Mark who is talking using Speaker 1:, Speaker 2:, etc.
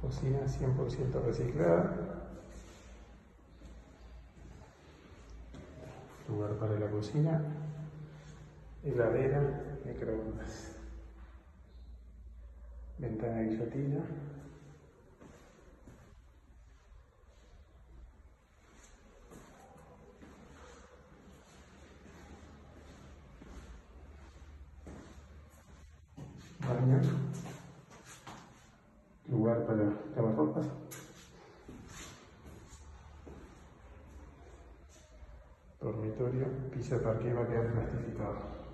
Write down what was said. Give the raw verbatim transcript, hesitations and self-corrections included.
Speaker 1: Cocina cien por ciento reciclada. Lugar para la cocina. Heladera, microondas. Ventana guillotina. Baño. Lugar para lavar ropas. Dormitorio, piso de parque va a quedar plastificado.